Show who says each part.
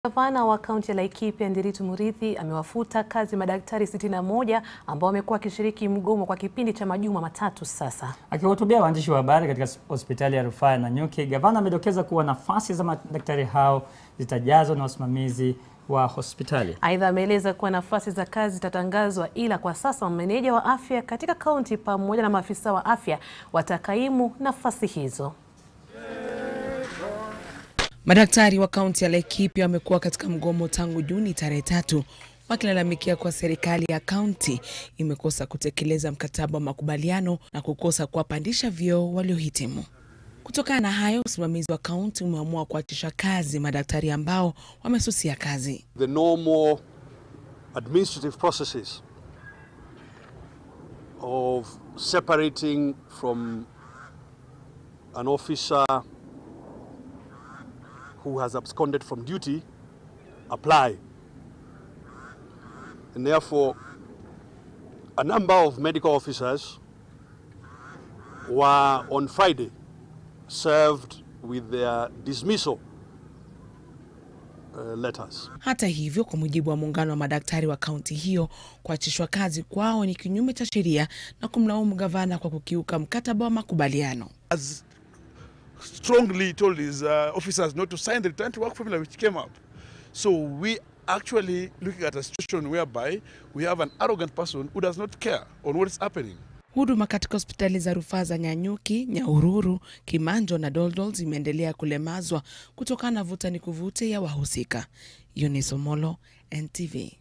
Speaker 1: Gavana wa Kaunti ya Laikipia Ndiritu Muriithi amewafuta kazi madaktari 61 ambao wamekuwa wakishiriki mgomo kwa kipindi cha majuma matatu sasa.
Speaker 2: Akiwahutubia waandishi wa habari katika hospitali ya rufaa ya Nanyuki, Gavana amedokeza kuwa nafasi za madaktari hao zitajazwa na wasimamizi wa hospitali. Aidha, ameeleza kuwa nafasi za kazi zitatangazwa, ila kwa sasa mameneja wa afya katika kaunti pamoja na maafisa wa afya watakaimu nafasi hizo.
Speaker 3: Madaktari wa kaunti ya Laikipia wamekuwa katika mgomo tangu Juni tarehe 3, wakilalamikia kwa serikali ya kaunti imekosa kutekeleza mkataba wa makubaliano na kukosa kuwapandisha vyeo waliohitimu. Kutokana na hayo, usimamizi wa kaunti umeamua kuachisha kazi madaktari ambao wamesusia kazi.
Speaker 4: The normal administrative processes of separating from an officer who has absconded from duty apply. And therefore, a number of medical officers were on Friday served with their dismissal letters.
Speaker 3: Hata hivyo, kwa mujibu wa muungano wa madaktari wa kaunti hiyo, kuachishwa kazi kwao ni kinyume cha sheria na kumlaumu gavana kwa kukiuka mkataba wa makubaliano.
Speaker 5: As strongly told his officers not to sign the return to work formula which came up. So we actually looking at a situation whereby we have an arrogant person who does not care on what is happening.
Speaker 3: Huduma katika hospitali za rufaa za Nanyuki, Nyahururu, Kimanjo na Doldol zimeendelea kulemazwa kutokana na vuta ni kuvute ya wahusika. Yunisomolo, NTV.